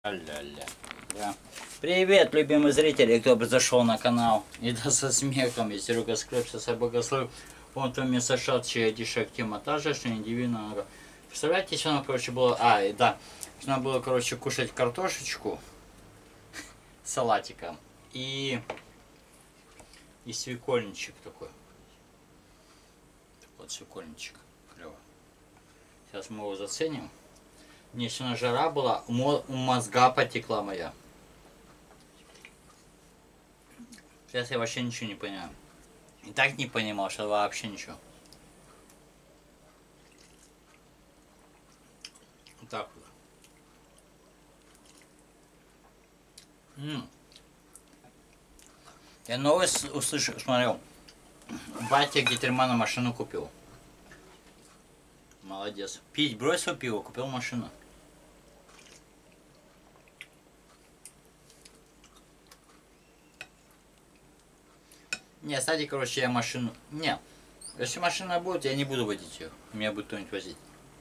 Ля-ля. Да. Привет, любимые зрители, кто бы зашел на канал. И да со смехом, я Серега Скрепся, я богослов. Вон там мне сошат дишек тема та же, что не дивина. Представляете, сегодня, короче, было... и да. Надо было, короче, кушать картошечку с салатиком. И свекольничек такой. Вот свекольничек. Клево. Сейчас мы его заценим. Мне сегодня жара была, у мозга потекла моя. Сейчас я вообще ничего не понимаю. И так не понимал, что вообще ничего. Вот так вот. Я новость услышал, смотрел. Батя Гитермана машину купил. Молодец. Пить бросил пиво, купил машину. Не, кстати, короче, я машину... Не, если машина будет, я не буду водить ее. Меня будет кто-нибудь возить.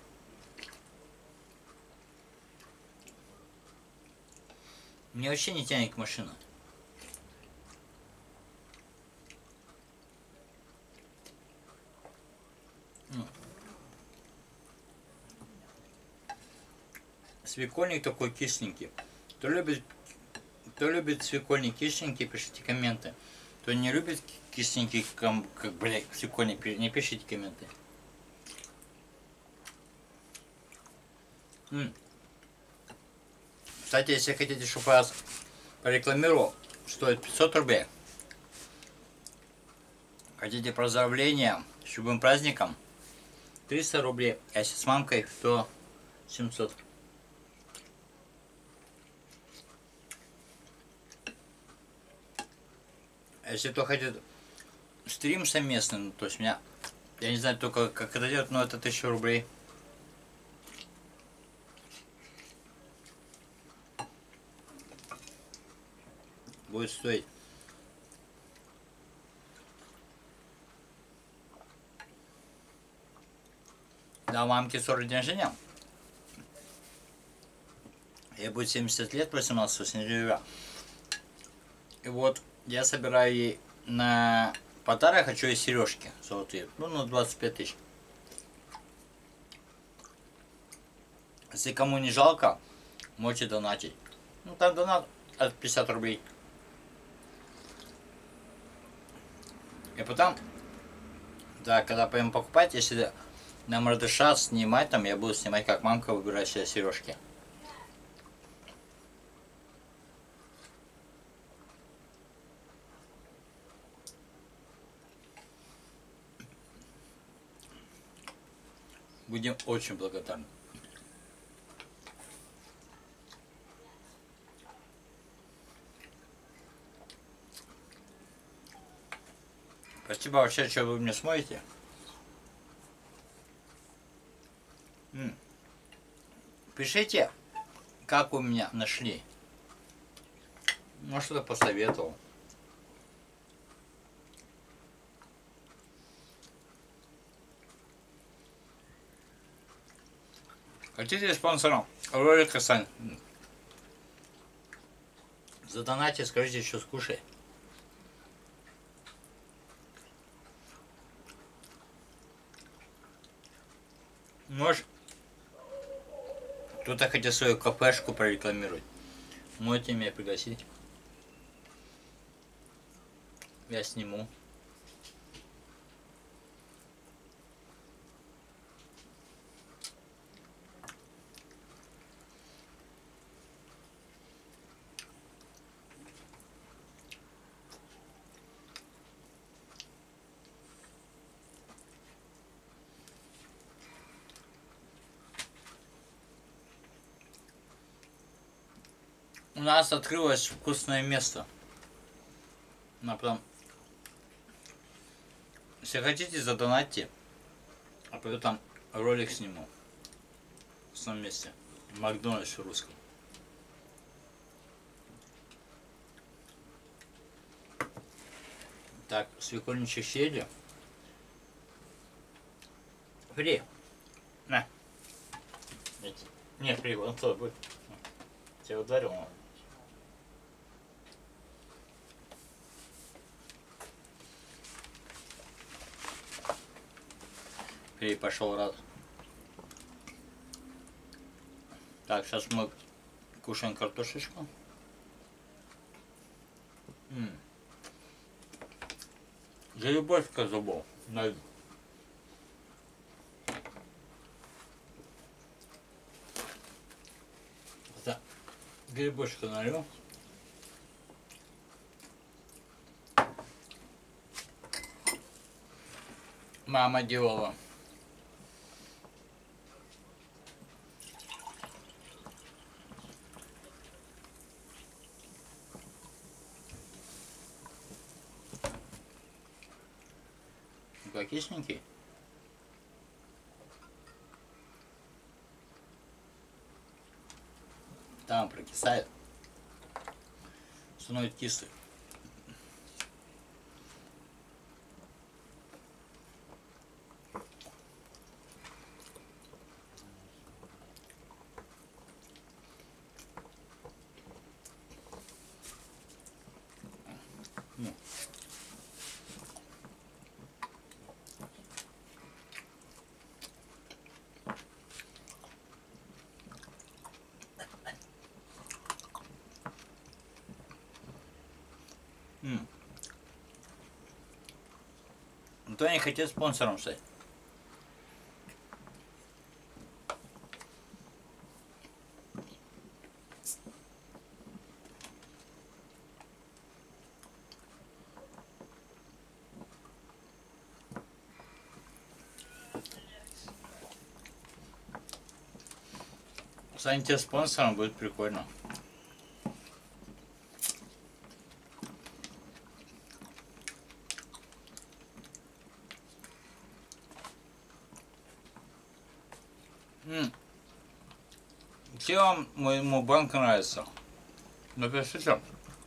Мне вообще не тянет к машине. Свекольник такой кисленький. Кто любит свекольник кисленький, пишите комменты. Кто не любит кисленький, блядь, свекольник, не пишите комменты. Кстати, если хотите, чтобы я вас порекламировал, стоит 500 рублей. Хотите поздравления с любым праздником? 300 рублей. А если с мамкой, то 700. Если кто хотит стрим совместный, ну, то есть меня, я не знаю только как это делать, но это 1000 рублей. Будет стоить. Да, мамке 40 день рождения. Ей будет 70 лет, 18 сентября. И вот я собираю ей на подарок, хочу ей сережки золотые. Ну, на 25 тысяч. Если кому не жалко, можете донатить. Ну, там донат от 50 рублей. И потом, да, когда пойдем покупать, если нам разрешат снимать, там я буду снимать, как мамка выбирает себе сережки. Будем очень благодарны. Спасибо вообще, что вы мне смотрите. Пишите, как вы меня нашли. Может, что-то посоветовал. Хотите спонсором ролика, Сань? Задонайте, скажите, что скушай. Может, кто-то хотел свою кафешку прорекламировать. Можете меня пригласить. Я сниму. У нас открылось вкусное место. Но потом, если хотите, задонатьте. А потом там ролик сниму. В самом месте. Макдональдс в русском. Так, свекольничек съели. Фри. На. Нет, фри, он кто будет. Я ударил. И пошел рад. Так, сейчас мы кушаем картошечку. Грибочка зубов. Грибочка налью. Мама делала. Как кисленький. Там прокисает. Становится кислый. То они хотят спонсором стать. Станьте спонсором, будет прикольно. Чем моему банку нравится? Напишите.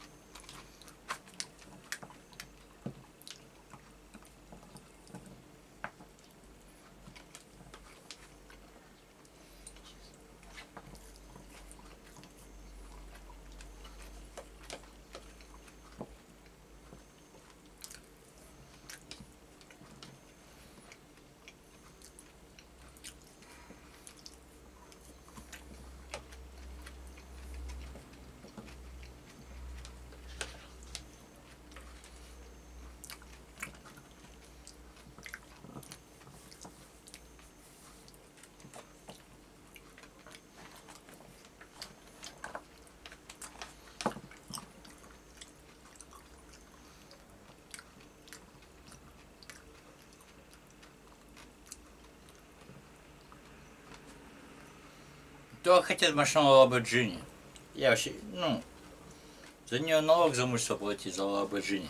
Кто хотят машину Lamborghini? Я вообще, за нее налог за имущество платить, за Lamborghini.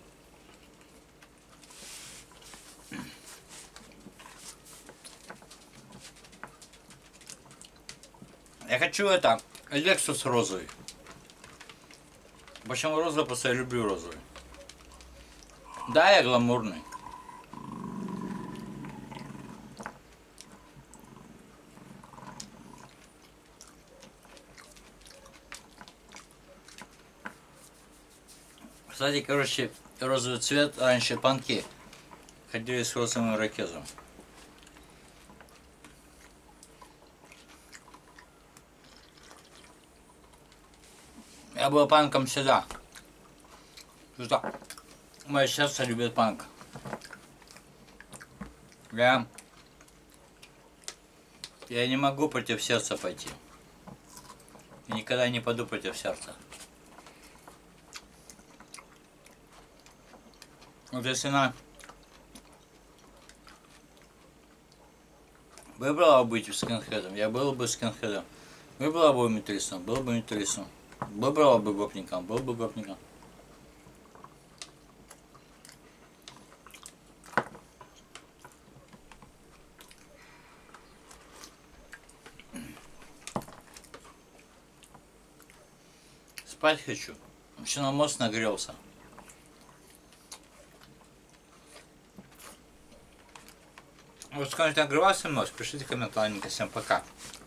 Я хочу это, Lexus розовый. Почему розовый? Потому что я люблю розовый. Да, я гламурный. Кстати, короче, розовый цвет, раньше панки ходили с розовым ирокезом. Я был панком всегда. Что? Мое сердце любит панк. Я не могу против сердца пойти. И никогда не пойду против сердца. Вот если она выбрала быть скинхедом, я был бы скинхедом. Выбрала бы металлистом, был бы металлистом. Выбрала бы гопником, был бы гопником. Спать хочу. Еще на мозг нагрелся. Вот скажите, нагревался мозг? Пишите комментарий. Всем пока.